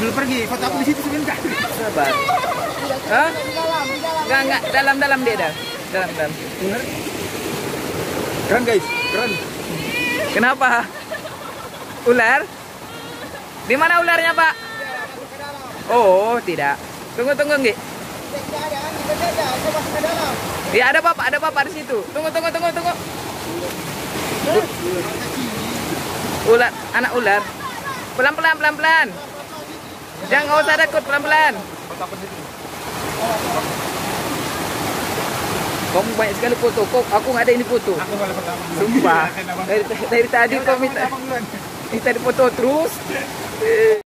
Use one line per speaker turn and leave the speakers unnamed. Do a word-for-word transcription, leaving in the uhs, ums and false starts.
Sebelum pergi, foto aku di situ sebentar.
Sabar. Hah? Enggak, enggak, dalam-dalam dia dah. Dalam-dalam.
Keren guys, keren.
Kenapa? Ular? Di mana ularnya, Pak? Oh, tidak. Tunggu, tunggu, Nggih. Ya, ada Bapak, ada Bapak di situ. Tunggu, tunggu, tunggu, tunggu. Ular, anak ular. Pelan-pelan, pelan-pelan. Jangan nggak usah takut, pelan-pelan. Kamu banyak sekali foto. Kok aku nggak ada ini foto.
Aku malah pertama.
Sumpah. Dari, dari tadi kau minta minta foto terus.